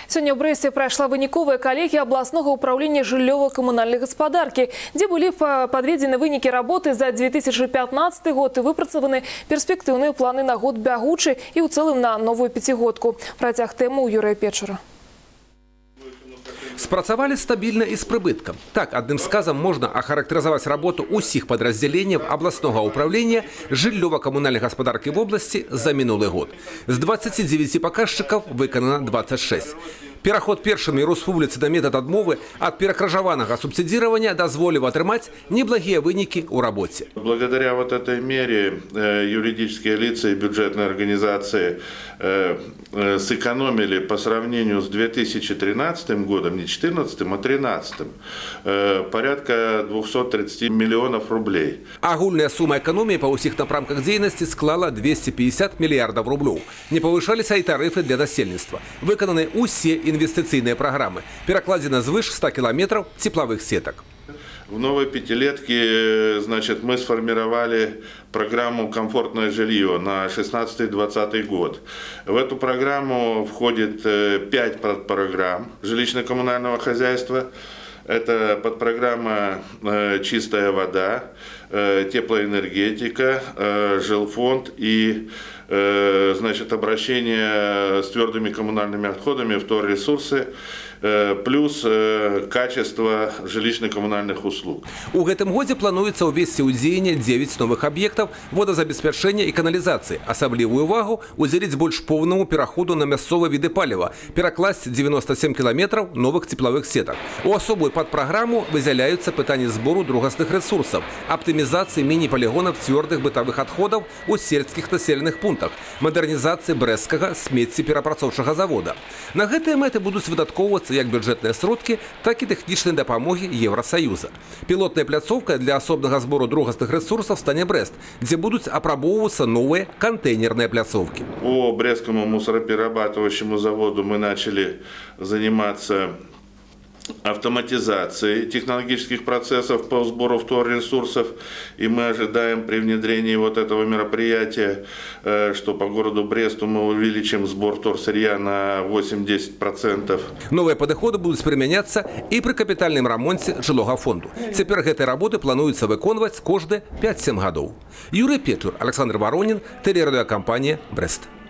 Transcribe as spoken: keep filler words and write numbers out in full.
Сегодня в Бресте прошла выніковая коллегия областного управления жыллёва-коммунальной господарки, где были подведены выніки работы за две тысячи пятнадцатый год и выпрацованы перспективные планы на год бягучий и в целом на новую пятигодку. Протяг тему у Юрия Печера. Спрацавали стабильно и с прибытком. Так, одним сказом можно охарактеризовать работу усіх подразделений областного управления жыллёва-коммунальной господарки в области за минулый год. С двадцати девяти показчиков выконано двадцать шесть. Пераход першими Республіцы на метод адмовы от перакражаванага субсидирования дозволил отрымать неблагие выники у работе. Благодаря вот этой мере юридические лица и бюджетные организации сэкономили по сравнению с две тысячи тринадцатым годом, не две тысячи четырнадцатым, а две тысячи тринадцатым, порядка двухсот тридцати миллионов рублей. Агульная сумма экономии по усіх напрамках деятельности склала двести пятьдесят миллиардов рублей. Не повышались и тарифы для насельництва. Выконаны усе инвестиционные программы. Перекладено свыше ста километров тепловых сеток. В новой пятилетке, значит, мы сформировали программу «Комфортное жилье» на шестнадцатый двадцатый год. В эту программу входит пять подпрограмм жилищно-коммунального хозяйства. Это подпрограмма «Чистая вода», теплоэнергетика, жилфонд и, значит, обращение с твердыми коммунальными отходами, вторресурсы, плюс качество жилищно-коммунальных услуг. У гэтым годзе плануецца ўвесці ў дзеянне девять новых объектов водозабеспячэння и канализации. Асаблівую увагу удзеліць больш поўнаму пераходу на мясцовыя виды паліва, перакласць девяносто семь километров новых тепловых сеток. У особую подпрограмму выделяются пытанні сбору другасных ресурсов, оптимизации мини-полигонов твердых бытовых отходов у сельских населенных пунктах, модернизации Брестского смеццеперапрацоўчага завода. На гэтыя мэты будуць выдаткоўвацца як бюджетные сродки, так и техничные допомоги Евросоюза. Пилотная пляцовка для особого сбора другасных ресурсов стане Брест, где будут опробовываться новые контейнерные пляцовки. По Брестскому мусороперерабатывающему заводу мы начали заниматься автоматизацией технологических процессов по сбору вторресурсов, и мы ожидаем при внедрении вот этого мероприятия, что по городу Бресту мы увеличим сбор вторсырья на восемь-десять процентов. Новые подходы будут применяться и при капитальном ремонте жилого фонду. Теперь этой работы плануется выконывать каждые пять-семь годов. Юрий Печер, Александр Воронин, телерадиокомпания Брест.